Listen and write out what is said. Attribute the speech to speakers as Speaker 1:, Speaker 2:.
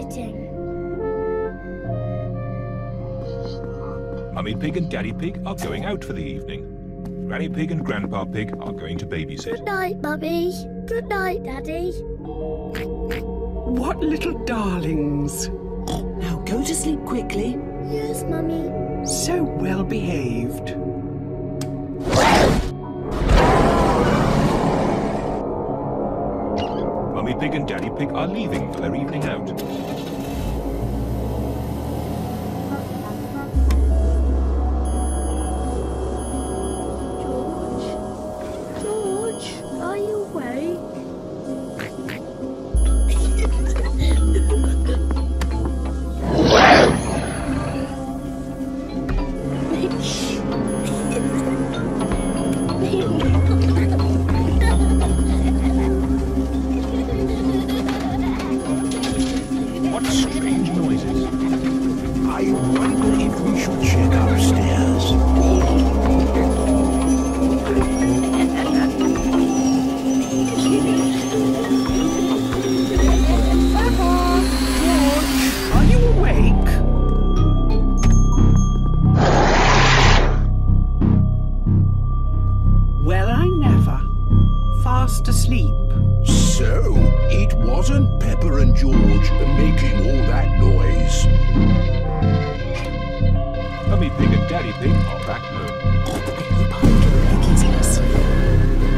Speaker 1: babysitting.
Speaker 2: Mummy Pig and Daddy Pig are going out for the evening. Granny Pig and Grandpa Pig are going to babysit.
Speaker 1: Good night, Mummy. Good night, Daddy.
Speaker 3: What little darlings.
Speaker 4: Now go to sleep quickly.
Speaker 1: Yes, Mummy.
Speaker 3: So well behaved.
Speaker 2: Mummy Pig and Daddy Pig are leaving for their evening out.
Speaker 1: George, are you awake?
Speaker 2: What strange noises.
Speaker 5: I wonder if we should check upstairs.
Speaker 3: George, are you awake? Well, I never. Fast asleep.
Speaker 5: So, it wasn't Peppa and George making all that noise.
Speaker 2: Mummy Pig and Daddy Pig are back home.
Speaker 4: I hope I'll get Piggy's house.